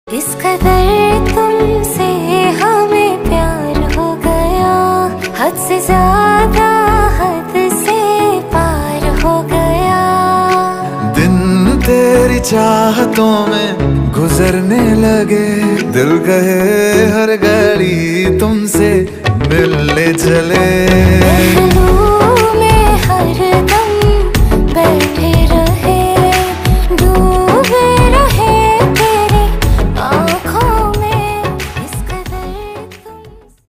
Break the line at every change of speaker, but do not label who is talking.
किस कदर तुमसे हमें प्यार हो गया, हद से ज्यादा हद से पार हो गया।
दिन तेरी चाहतों में गुजरने लगे, दिल कहे हर घड़ी तुमसे मिलने चले।